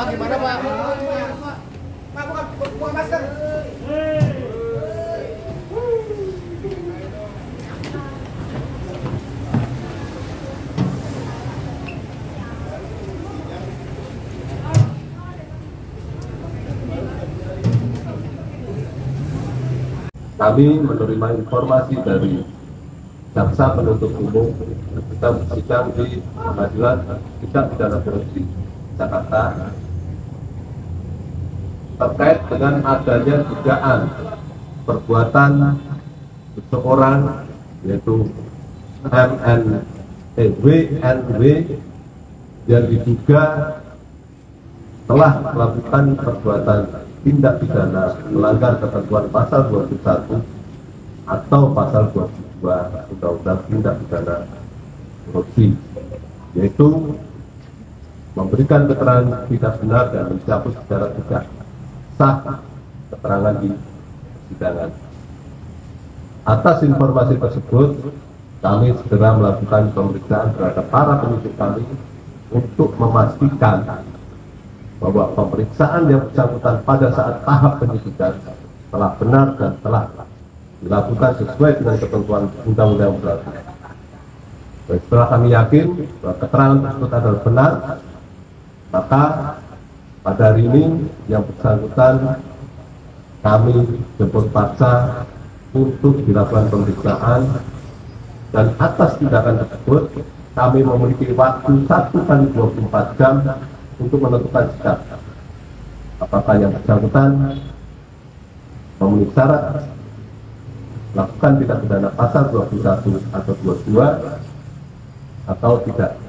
Pak gimana Pak? Pak buka masker. Kami menerima informasi dari jaksa penuntut umum sedang sidang di Pengadilan Tindak Pidana Korupsi Jakarta terkait dengan adanya dugaan perbuatan seseorang yaitu WNW yang diduga telah melakukan perbuatan tindak pidana melanggar ketentuan pasal 21 atau pasal 22 Undang-Undang Tindak Pidana Korupsi, yaitu memberikan keterangan tidak benar dan mencabut secara tidak sah keterangan di persidangan. Atas informasi tersebut, kami segera melakukan pemeriksaan terhadap para penyidik kami untuk memastikan bahwa pemeriksaan yang bersangkutan pada saat tahap penyidikan telah benar dan telah dilakukan sesuai dengan ketentuan undang-undang berlaku. Setelah kami yakin bahwa keterangan tersebut adalah benar, maka pada hari ini yang bersangkutan kami jemput paksa untuk dilakukan pemeriksaan, dan atas tindakan tersebut kami memiliki waktu 1 kali 24 jam untuk menentukan sikap apakah yang bersangkutan memenuhi syarat melakukan tindak pidana pasal 21 atau 22 atau tidak.